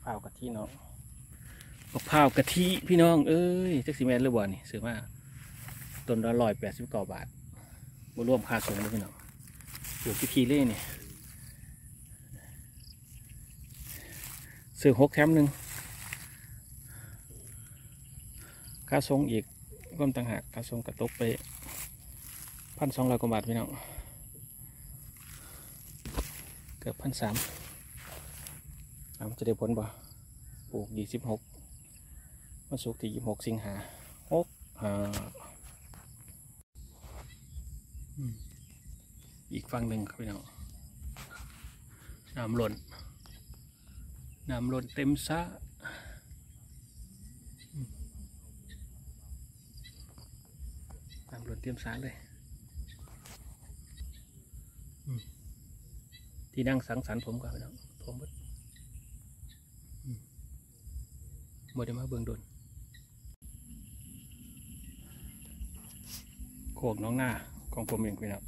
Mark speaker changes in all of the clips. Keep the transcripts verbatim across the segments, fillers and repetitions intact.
Speaker 1: พร้าวกะทิเนาะมะพร้าวกะทิพี่น้องเอ้ยจักสิแม่นหรือบ่นี่ซื้อมาต้นละร้อยแปดสิบเก้าบาทบ่รวมค่าส่งเลยพี่น้องปลูกที่เล่นี่ซื้อหกแถมหนึ่งค่าส่งอีกร่วมต่างหากค่าส่งกระตกไปพันสองร้อยกว่าบาทพี่น้องเกือบพันสามจะได้ผลบ่ปลูกยี่สิบหกวันศุกร์ที่ยี่สิบหกสิงหาหกอ่าอีกฝั่งหนึ่งครับพี่น้องน้ำล้นน้ำล้นเต็มสระน้ำล้นเต็มสระเลยที่นั่งสังสรรค์ผมกับพี่น้องผมบ่บ่ได้มาเบิ่งโดนโคกน้องหน้าของผมเองพี่น้อง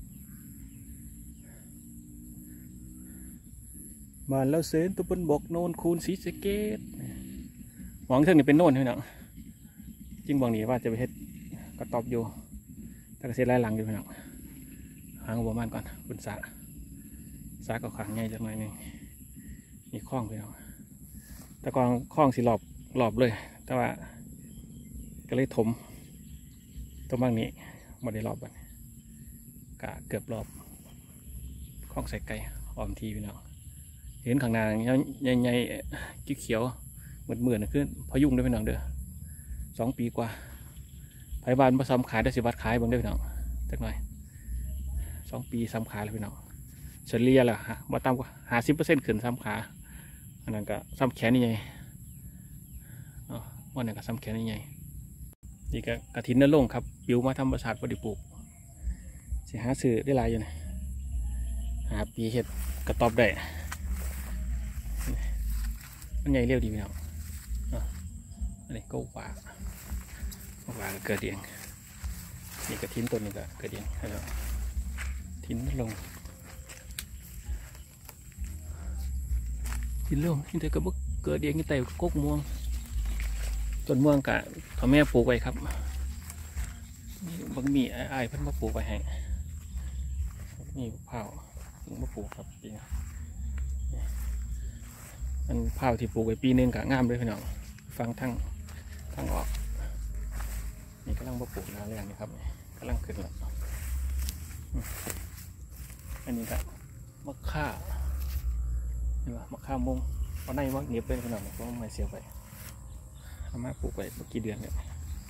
Speaker 1: บ้านเราเซนตัวบนบกโนนคูนสีสะเกตหวังเท่านี้เป็นโน่นพี่น้องจริงบางนี้ว่าจะไปเฮ็ดกระตอบอยู่แต่ก็เสียหลายหลังอยู่พี่น้องหางหัวมันก่อนคุณสาสาก็ขังง่ายจังเลยนี่มีคล้องพี่น้องแต่ก่อนคล้องสีหลอบหลอบเลยแต่ว่าก็เลยถมตรงบางนี้หมดได้รอบบันกะเกือบรอบคล้องใส่ไก่ออมทีพี่น้องเห็นข้างหน้าใหญ่ๆเขียวๆเหมือนเหมือนขึ้นพยุงด้วยพี่น้องเด้อสองปีกว่าไผ่บานมาซ้ำขายได้สิบัตรขายบางเด้อพี่น้องจักหน่อยสองปีซ้ำขาแล้วพี่น้องเฉลี่ยแหละฮะมาตามกว่าหาสิบเปอร์เซ็นต์ขึ้นซ้ำขาอันนั้นก็ซ้ำแขนนี่ไงอ๋อวันนั้นก็ซ้ำแขนนี่ไงนี่ก็กระถินนั่นลงครับปิวมาทำประสาทพอดีปลูกสิหาซื้อได้หลายอยู่นะหาปีเห็ดกระตอบได้มันใหญ่เรียวดีพี่น้องอันนี้ก็หวานหวานเกิดเองนี่กระถินต้นนี้ก็เกิดเองแล้วถินนั่นลงถินลงนี่แต่ก็บ่เกิดเองนี่แต่กกม่วงต้นม่วงกะพ่อแม่ปลูกไว้ครับนี่บางมีไอ้เพิ่นมาปลูกไว้ให้นี่เผาถึงมาปลูกครับปีนี้มันเผาที่ปลูกไว้ปีนึงกะงามเลยพี่น้องฟังทั้งทั้งออกนี่กำลังมาปลูกนาแรงนี่ครับกำลังขึ้นแล้วอันนี้ก็มะข่าเห็นป่ะมะข่ามงเพราะในว่าเนียบเป็นพี่น้องเพราะไม่เสียไปเอามาปลูกไปเมื่อกี้เดือนเนี่ย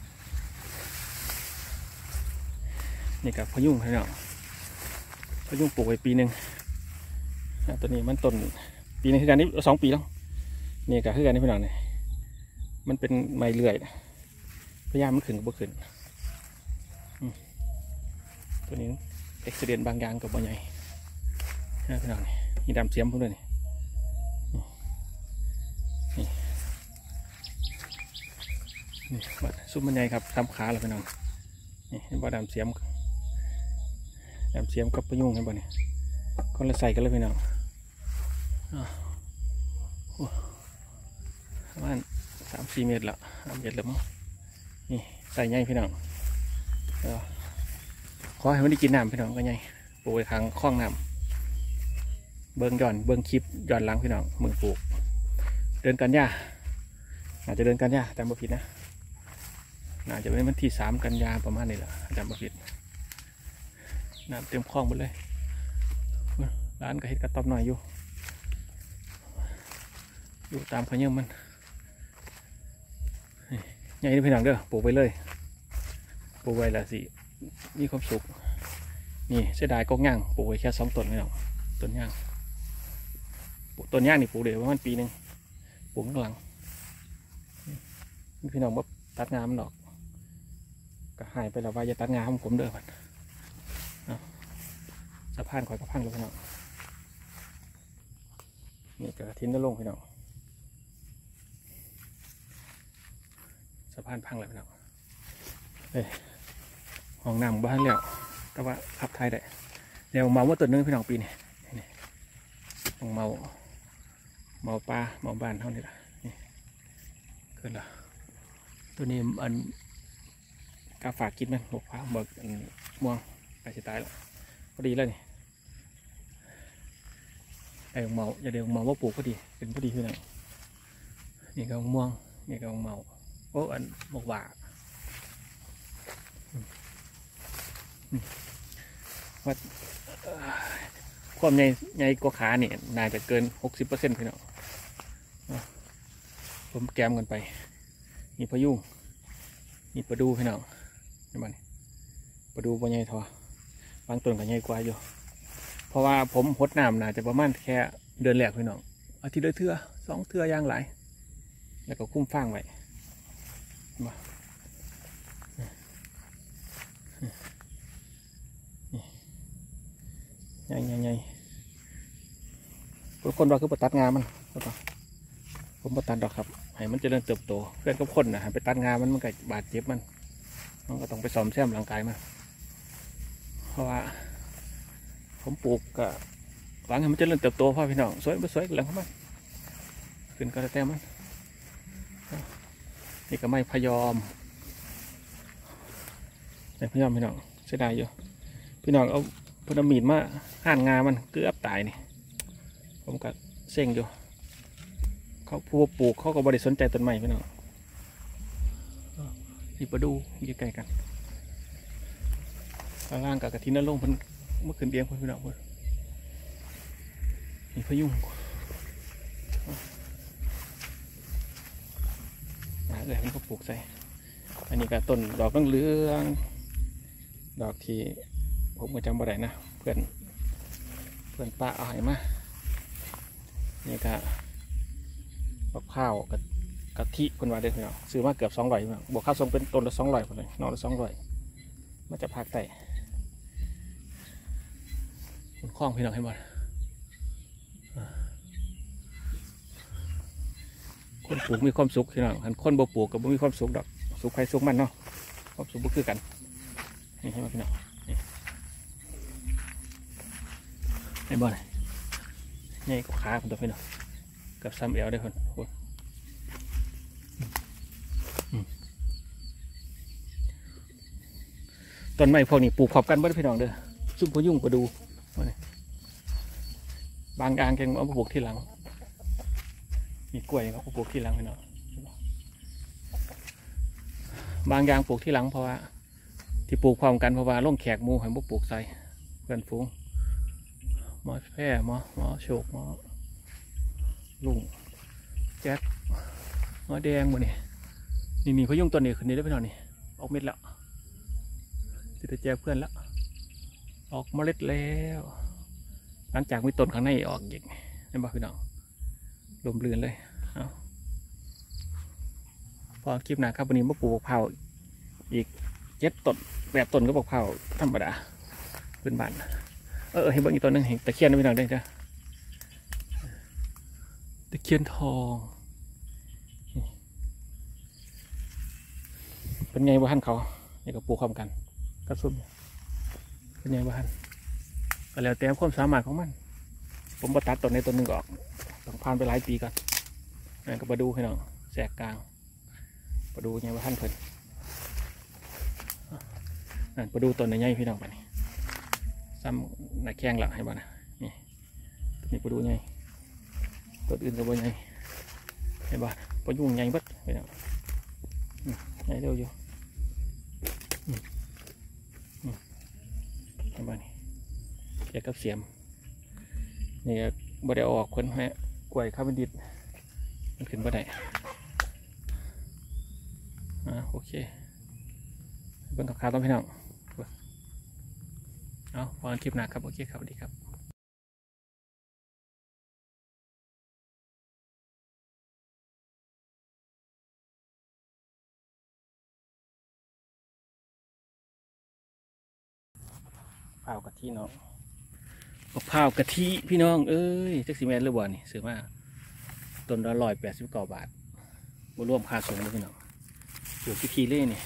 Speaker 1: นี่กับพยุงพี่น้องพยุงปลูกไปปีหนึ่งตัวนี้มันต้นปีนึงคือการนี้สองปีแล้วนี่กับคือการนี้พี่น้องเนี่ยมันเป็นไม้เลื่อยพยายามมันขึ้นก็บ่ขึ้นตัวนี้เอ็กซิเดนต์บางอย่างกับบ่ใหญ่พี่น้องนี่มีดำเสียมพวกนี้นี่นี่บัดซุปมันใหญ่ครับทำขาแล้วพี่น้องนี่เห็นบ่ดำเสียมดำเสียมกับพยุงเห็นบ่เนี่ยคนละใส่กันเลยพี่น้องประมาณสามสี่เมตรละสามเมตรแล้วมั้งนี่ใส่ใหญ่พี่น้องขอให้มันได้กินน้ำพี่น้องก็ใหญ่ปลูกไว้ข้างคลองน้ำเบิ้งย่อนเบิ้งคลิปย่อนหลังพี่น้องมือปลูกเดินกันยาอาจจะเดินกันยาจำบ่ผิดนะน่าจะเป็นวันที่สามกันยาประมาณนี้แหละจำบ่ผิดน้ำเต็มคลองหมดเลยร้านก็เห็ดกระต๊อบหน่อยอยู่อยู่ตามพะเยิ่มมันใหญ่ด้วยพี่น้องเด้อปลูกไปเลยปลูกไว้ละสิมีความสุขนี่เสียดายก็ย่างปลูกไว้แค่สองต้นพี่น้องต้นย่างต้นย่างนี่ปลูกเดี๋ยวประมาณปีหนึ่งปลูกข้างหลังพี่น้องว่าตัดงามมันออกก็หายไปแล้วว่าจะตัดงามผมเด้อพันสะพานคอยกระพังเลยพี่น้องนี่กระทิ้นได้ลงพี่น้องสะพานพังเลยพี่น้องเอ้ยห้องน้ำบ้านแล้วแต่ว่าขับไทยได้เดี๋ยวเมาว่าตัวนึงพี่น้องปีนี้ห้องเมาหมอปลาหมอบ้านเท่านี้ละนี่เกินละตัวนี้อันกาฝากกินมันหกฟ้าเบิกม่วงไปสิตายแล้วพอดีแล้วนี่ไอ้เมาอย่าเดี๋ยวเมาว่าปลูกพอดีเป็นพอดีคือไงนี่ก็ม่วงนี่ก็เมาโอ้อันหมกหว่าว่าความใหญ่ใหญ่กว่าขาเนี่ยน่าจะเกินหกสิบเปอร์เซ็นต์พี่น้องผมแกมกันไปนี่พยุงนี่ปลาดูพี่น้องนี่มันปลาดูปลาใหญ่ทอบางต้นก็ใหญ่กว่าอยู่เพราะว่าผมหดน้ำน่าจะประมาณแค่เดือนแรกพี่น้องอาทิตย์ละเทื่อสองเทื่อย่างหลายแล้วก็คุ้มฟางไว้มาใหญ่ใหญ่ใหญ่คนเราคือไปตัดงามันผมไปตัดดอกครับให้มันเจริญเติบโตเพื่อนก็คนนะไปตัดงามันมันก็บาดเจ็บมันมันก็ต้องไปซ่อมแซมร่างกายมันเพราะว่าผมปลูกก็หวังให้มันเจริญเติบโตพ่อพี่น้องสวยไม่สวยก็แล้วของมันขึ้นก็แล้วแต่มันนี่ก็ไม่พยอมไม่พยอมพี่น้องเสียดายอยู่พี่น้องเอาพนมีดมาห่านงามันเกือบตายนี่ผมก็เซ็งอยู่เขาผู้ปลูกเขาก็บริสนใจต้นไม้พี่น้องนี่ปลาดูอยู่ใกล้กันข้างล่างกับกระทินนั่นลงมันเมื่อคืนเบี้ยงพี่น้องนี่พยุงนะเลยมันก็ปลูกใส่อันนี้ก็ต้นดอกต้องเลื้องดอกที่ผมก็จำบ่ได้นะเพื่อนเพื่อนป้าเอาให้มานี่ก็บักข้าวกับกะทิคนว่าเด็กเนาะซื้อมาเกือบสองร้อยเนาะบวกข้าวส้มเป็นต้นละสองร้อยคนเลยนอกละสองร้อยมาจะพักไต่คนคล้องพี่น้องให้หมดคนปลูกมีความสุขพี่น้องคนบ่ปลูกกับบ่มีความสุขดอกสุขใครสุขมันเนาะความสุขบ่คือกันนี่ให้มาพี่น้องไอ้บอลนี่ก็ขาคนตัวพี่น้องกับซ้ำเอวได้คนต้นไม้พวกนี้ปลูกขอบกันบ้านพี่น้องเด้อซุ่มพยุงก็ดูบางอย่างแกงเอาปลูกที่หลังมีกล้วยเขาปลูกที่หลังพี่น้องบางอย่างปลูกที่หลังเพราะว่าที่ปลูกพร้อมกันเพราะว่าล่งแขกมูให้พวกปลูกใส่เพื่อนฝูงหมอแพร่หมอหมอโชกหมอลุงแจ็คหมอแดงหมดนี่นี่นี่พยุงตัวนี้ขึ้นนี้ได้พี่น้องนี่ออกเม็ดแล้วติดแจกเพื่อนแล้วออกเมล็ดแล้วหลังจากมีต้นข้างในออกอีกนี่บอกพี่น้องลมลื่นเลยเอาพอคลิปหนาครับวันนี้มาปลูกเผาอีกเจ็ดต้นแบบต้นก็บอกเผาธรรมดาพื้นบ้านเออเห็นบ้างอีกต้นนึงเห็นตะเคียนนะพี่น้องได้จ้ะตะเคียนทองเป็นไงบ้านเขาเนี่ยก็ปลูกพร้อมกันกระซุ่มเป็นไงบ้านก็แล้วแต่ความสามารถของมันผมมาตัดต้นในต้นหนึ่งออกต้องผ่านไปหลายปีก่อนนั่นก็มาดูให้น้องแสกกลางมาดูไงบ้านเพิ่นนั่นมาดูต้นในใหญ่พี่น้องไปนี่ซ้ำหน้าแข้งหลังให้บ้านนี่นี่มาดูไงต้นอื่นก็บ่ไงให้บ้านพอยุ่งไงบัดพี่น้องไงเร็วอยู่บ้านนี้แกกับเสียมนี่บ่ได้ออกคนแม่กล้วยข้าวมันดิดมันขึ้นบ่ได้อ่าโอเคเบิ่งกับข้าวต้องพี่น้องเอาพอกันคลิปหน้าครับโอเคครับสวัสดีครับข้าวกะทิเนาะมะพร้าวกะทิพี่น้องเอ้ยจักซีเมนต์หรือบ่นี่ซื้อมาต้นละร้อยแปดสิบเก้าบาทบ่รวมค่าส่งเลยพี่น้องเดี๋ยวพิธีเล่นี่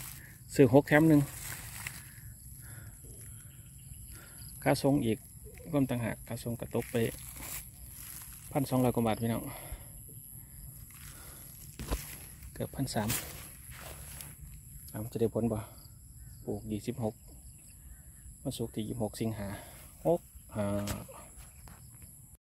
Speaker 1: ซื้อหกแถมหนึ่งค่าส่งอีกร่วมต่างหากกระทรวงกระตกไปพันสองร้อยกว่าบาทพี่น้องเกือบพันสามจะได้ผลบ่ปลูกยี่สิบหกวันศุกร์ที่ยี่สิบหกสิงหาหกห้า